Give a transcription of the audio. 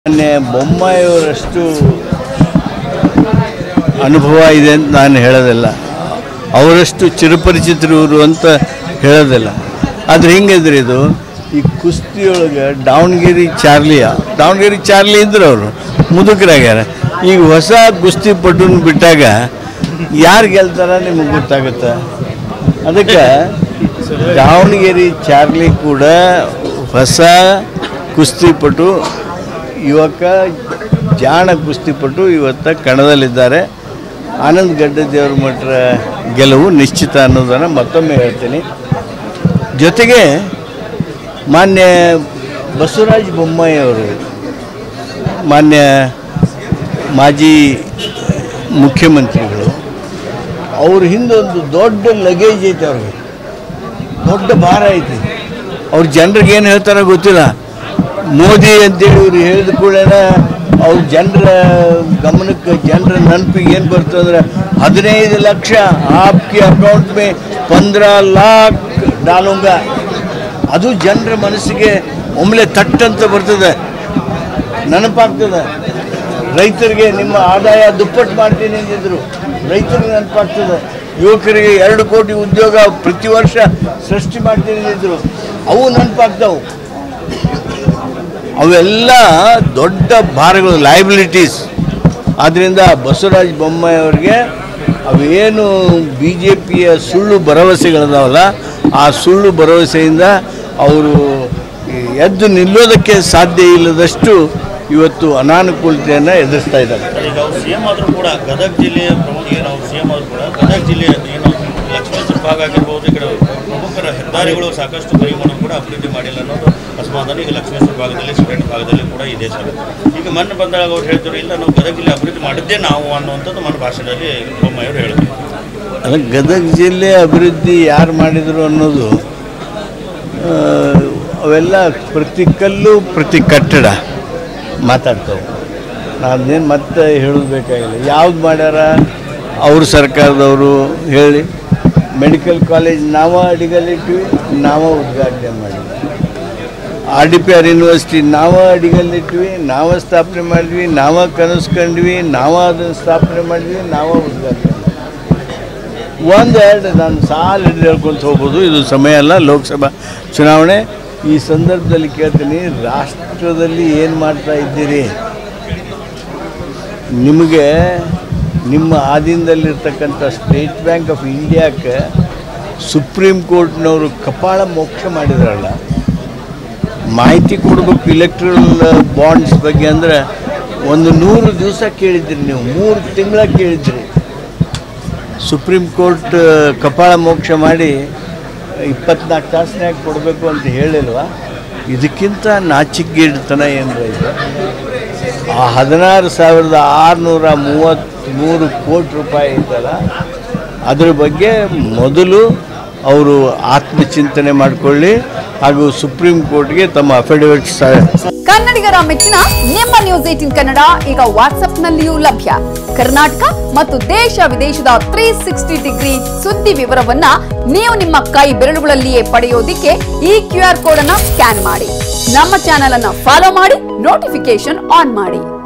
ಬೊಮ್ಮಾಯಿಯವರಷ್ಟು ಅನುಭವ ಇದೆ ಅಂತ ನಾನು ಹೇಳೋದಿಲ್ಲ, ಅವರಷ್ಟು ಚಿರಪರಿಚಿತರು ಅಂತ ಹೇಳೋದಿಲ್ಲ. ಆದರೆ ಹಿಂಗಿದ್ರೆ ಇದು ಈ ಕುಸ್ತಿಯೊಳಗೆ ದಾವಣಗೆರೆ ಚಾರ್ಲಿ ಇದ್ರು, ಅವರು ಮುದುಕರಾಗ್ಯಾರ. ಈಗ ಹೊಸ ಕುಸ್ತಿ ಪಟುನ ಬಿಟ್ಟಾಗ ಯಾರು ಗೆಲ್ತಾರ ನಿಮಗೆ ಗೊತ್ತಾಗುತ್ತೆ. ಅದಕ್ಕೆ ದಾವಣಗೆರೆ ಚಾರ್ಲಿ ಕೂಡ ಹೊಸ ಕುಸ್ತಿಪಟು, ಯುವಕ ಜಾಣ ಕುಸ್ತಿಪಟು ಇವತ್ತು ಕಣದಲ್ಲಿದ್ದಾರೆ. ಆನಂದ್ ಗಡ್ಡದೇವ್ರ ಮಠರ ಗೆಲುವು ನಿಶ್ಚಿತ ಅನ್ನೋದನ್ನು ಮತ್ತೊಮ್ಮೆ ಹೇಳ್ತೀನಿ. ಜೊತೆಗೆ ಮಾನ್ಯ ಬಸವರಾಜ ಬೊಮ್ಮಾಯಿ ಅವರು, ಮಾನ್ಯ ಮಾಜಿ ಮುಖ್ಯಮಂತ್ರಿಗಳು, ಅವ್ರ ಹಿಂದೊಂದು ದೊಡ್ಡ ಲಗೇಜ್ ಐತೆ, ಅವ್ರಿಗೆ ದೊಡ್ಡ ಭಾರ ಐತಿ. ಅವ್ರ ಜನರಿಗೆ ಏನು ಹೇಳ್ತಾರೋ ಗೊತ್ತಿಲ್ಲ. ಮೋದಿ ಅಂತೇಳಿ ಇವ್ರು ಹೇಳಿದ ಕೂಡಲೇ ಅವ್ರ ಜನರ ಗಮನಕ್ಕೆ, ಜನರ ನೆನಪಿಗೆ ಏನು ಬರ್ತಂದ್ರೆ 15 ಲಕ್ಷ ಆಪ್ಕಿ ಅಕೌಂಟ್ ಮೇ 15 लाख ಡಾಲುಂಗ. ಅದು ಜನರ ಮನಸ್ಸಿಗೆ ಒಮ್ಮೆಲೆ ತಟ್ಟಂತ ಬರ್ತದೆ, ನೆನಪಾಗ್ತದೆ. ರೈತರಿಗೆ ನಿಮ್ಮ ಆದಾಯ ದುಪ್ಪಟ್ಟು ಮಾಡ್ತೀನಿ ಅಂದಿದ್ರು, ರೈತರಿಗೆ ನೆನಪಾಗ್ತದೆ. ಯುವಕರಿಗೆ 2 ಕೋಟಿ ಉದ್ಯೋಗ ಪ್ರತಿ ವರ್ಷ ಸೃಷ್ಟಿ ಮಾಡ್ತೀನಿ ಅಂದಿದ್ರು, ಅವು ನೆನಪಾಗ್ತಾವು. ಅವೆಲ್ಲ ದೊಡ್ಡ ಭಾರಗಳು, ಲಯಬಿಲಿಟೀಸ್. ಆದ್ದರಿಂದ ಬಸವರಾಜ ಬೊಮ್ಮಾಯಿ ಅವರಿಗೆ ಅವೇನು BJPಯ ಸುಳ್ಳು ಭರವಸೆಗಳಿದಾವಲ್ಲ, ಆ ಸುಳ್ಳು ಭರವಸೆಯಿಂದ ಅವರು ಎದ್ದು ನಿಲ್ಲೋದಕ್ಕೆ ಸಾಧ್ಯ ಇಲ್ಲದಷ್ಟು ಇವತ್ತು ಅನಾನುಕೂಲತೆಯನ್ನು ಎದುರಿಸ್ತಾ ಇದ್ದಾರೆ. ಈಗ ಅವ್ರು CM ಆದರೂ ಕೂಡ ಗದಗ ಜಿಲ್ಲೆಯ CM ಆದರೂ ಕೂಡ ಗದಗ ಜಿಲ್ಲೆಯ ಲಕ್ಷ್ಮೇಶ್ವರ ಭಾಗ ಆಗಿರ್ಬೋದು, ಈ ಕಡೆ ಪ್ರಮುಖರ ಹೆದ್ದಾರಿಗಳು ಸಾಕಷ್ಟು ಕೈಗೊಂಡು ಕೂಡ ಅಭಿವೃದ್ಧಿ ಮಾಡಿಲ್ಲ ಅನ್ನೋದು ಅಸಮಾಧಾನ ಈಗ ಲಕ್ಷ್ಮೇಶ್ವರ ಭಾಗದಲ್ಲಿ, ಸುರೇಣ ಭಾಗದಲ್ಲಿ ಕೂಡ ಇದೆ ಸರ್. ಈಗ ಮಣ್ಣು ಬಂದಾಗ ಅವ್ರು ಹೇಳ್ತಾರೆ, ಇಲ್ಲ ನಾವು ಗದಗ ಜಿಲ್ಲೆ ಅಭಿವೃದ್ಧಿ ಮಾಡಿದ್ದೇ ನಾವು ಅನ್ನುವಂಥದ್ದು ಮನ ಭಾಷೆಯಲ್ಲಿ ಬೊಮ್ಮಾಯಿಯವರು ಹೇಳಿದ್ರು. ಅದಕ್ಕೆ ಗದಗ ಜಿಲ್ಲೆ ಅಭಿವೃದ್ಧಿ ಯಾರು ಮಾಡಿದರು ಅನ್ನೋದು ಅವೆಲ್ಲ ಪ್ರತಿ ಕಲ್ಲು ಪ್ರತಿ ಕಟ್ಟಡ ಮಾತಾಡ್ತಾವೆ. ನಾವೇನು ಮತ್ತೆ ಹೇಳೋದು ಬೇಕಾಗಿಲ್ಲ. ಯಾವ್ದು ಮಾಡ್ಯಾರ ಅವ್ರ ಸರ್ಕಾರದವರು ಹೇಳಿ. ಮೆಡಿಕಲ್ ಕಾಲೇಜ್ ನಾವು ಅಡಿಗಲ್ಲಿಟ್ವಿ, ನಾವು ಉದ್ಘಾಟನೆ ಮಾಡಿದ್ವಿ. RDPR ಯೂನಿವರ್ಸಿಟಿ ನಾವು ಅಡಿಗಲ್ಲಿಟ್ವಿ, ನಾವು ಸ್ಥಾಪನೆ ಮಾಡಿದ್ವಿ, ನಾವು ಕನಸ್ಕೊಂಡ್ವಿ, ನಾವು ಅದನ್ನು ಸ್ಥಾಪನೆ ಮಾಡಿದ್ವಿ, ನಾವು ಉದ್ಘಾಟನೆ ಮಾಡಿದ್ವಿ. ಒಂದೆರಡು ನಾನು ಸಾಲ ಹಿಡಿದು ಹೇಳ್ಕೊತ ಹೋಗ್ಬೋದು, ಇದು ಸಮಯ ಅಲ್ಲ, ಲೋಕಸಭಾ ಚುನಾವಣೆ. ಈ ಸಂದರ್ಭದಲ್ಲಿ ಕೇಳ್ತೀನಿ, ರಾಷ್ಟ್ರದಲ್ಲಿ ಏನು ಮಾಡ್ತಾ ಇದ್ದೀರಿ? ನಿಮಗೆ ನಿಮ್ಮ ಆಧೀನದಲ್ಲಿರ್ತಕ್ಕಂಥ ಸ್ಟೇಟ್ ಬ್ಯಾಂಕ್ ಆಫ್ ಇಂಡಿಯಾಕ್ಕೆ ಸುಪ್ರೀಂ ಕೋರ್ಟ್ನವರು ಕಪಾಳ ಮೋಕ್ಷ ಮಾಡಿದ್ರಲ್ಲ, ಮಾಹಿತಿ ಕೊಡಬೇಕು ಇಲೆಕ್ಟ್ರಲ್ ಬಾಂಡ್ಸ್ ಬಗ್ಗೆ. ಅಂದರೆ 100 ದಿವಸ ಕೇಳಿದ್ರಿ ನೀವು, 3 ತಿಂಗಳ ಕೇಳಿದ್ರಿ. ಸುಪ್ರೀಂ ಕೋರ್ಟ್ ಕಪಾಳ ಮೋಕ್ಷ ಮಾಡಿ 24 ತಾಸಿನಾಗ ಕೊಡಬೇಕು ಅಂತ ಹೇಳಿಲ್ವಾ? ಇದಕ್ಕಿಂತ ನಾಚಿಕೆಗೇಡುತನ ಏನರ ಇದೆ? ಆ 16,633 ಕೋಟಿ ರೂಪಾಯಿ ಐತಲ್ಲ, ಅದ್ರ ಬಗ್ಗೆ ಮೊದಲು ಅವರು ಆತ್ಮಚಿಂತನೆ ಮಾಡಿಕೊಳ್ಳಿ, ಹಾಗೂ ಸುಪ್ರೀಂ ಕೋರ್ಟ್ಗೆ ತಮ್ಮ ಅಫಿಡವಿಟ್. ಕನ್ನಡಿಗರ ಮೆಚ್ಚಿನ ನಿಮ್ಮ ನ್ಯೂಸ್ 18 ಕನ್ನಡ ಈಗ ವಾಟ್ಸ್ಆಪ್ನಲ್ಲಿಯೂ ಲಭ್ಯ. ಕರ್ನಾಟಕ ಮತ್ತು ದೇಶ ವಿದೇಶದ 360 ಡಿಗ್ರಿ ಸುದ್ದಿ ವಿವರವನ್ನ ನೀವು ನಿಮ್ಮ ಕೈ ಬೆರಳುಗಳಲ್ಲಿಯೇ ಪಡೆಯೋದಿಕ್ಕೆ ಈ QR ಕೋಡ್ ಅನ್ನ ಸ್ಕ್ಯಾನ್ ಮಾಡಿ. ನಮ್ಮ ಚಾನೆಲ್ ಅನ್ನ ಫಾಲೋ ಮಾಡಿ, ನೋಟಿಫಿಕೇಶನ್ ಆನ್ ಮಾಡಿ.